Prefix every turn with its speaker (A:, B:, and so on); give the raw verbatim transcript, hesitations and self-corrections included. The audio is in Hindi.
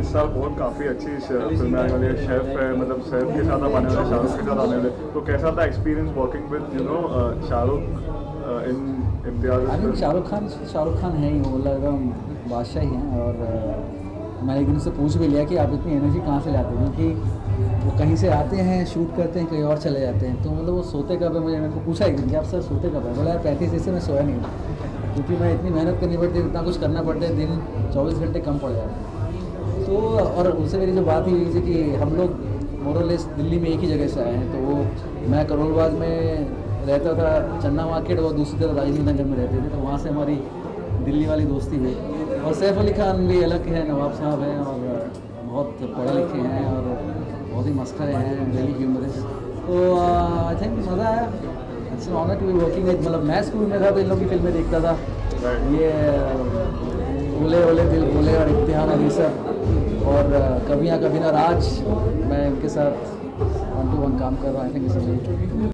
A: इस साल बहुत काफ़ी अच्छी फिल्में आने वाली है। शेफ है, मतलब शेफ के साथ आप आने वाले, शाहरुख के साथ आने वाले, तो कैसा था experience working with you know Shahrukh and Imtiaz?
B: I think Shahrukh Khan Shahrukh Khan है ही, वो एकदम बादशाह ही हैं। और uh, मैंने एक दिन से पूछ भी लिया कि आप इतनी एनर्जी कहाँ से लाते हैं, क्योंकि वो कहीं से आते हैं, शूट करते हैं, कहीं और चले जाते हैं। तो मतलब वो सोते कब है, मुझे मेरे को पूछा एक दिन कि आप सर सोते कब है? बोला यार पैंतीस दिन से मैं सोया नहीं, क्योंकि मैं इतनी मेहनत करनी पड़ती है, इतना कुछ करना पड़ता है, दिन चौबीस घंटे कम पड़ जाते हैं। तो और उससे मेरी जो बात ही हुई थी कि हम लोग मोरलेस दिल्ली में एक ही जगह से आए हैं। तो वो मैं करोलबाग में रहता था, चन्ना मार्केट, और दूसरी तरफ राजेंद्र नगर में रहते थे, तो वहाँ से हमारी दिल्ली वाली दोस्ती हुई। और सैफ अली खान भी अलग है, नवाब साहब हैं, और बहुत पढ़े लिखे हैं और बहुत ही मस्खरे हैं, वेरी ह्यूमरस। तो आई थिंक मज़ा आया। It's honour to be working with, मतलब मैं स्कूल में था तो इन लोग की फिल्में देखता था, ये ओले ओले दिल बोले और इम्तिहान और ये सब, और कभी ना कभी ना राज, मैं इनके साथ वन टू वन काम कर रहा हूँ। I think it's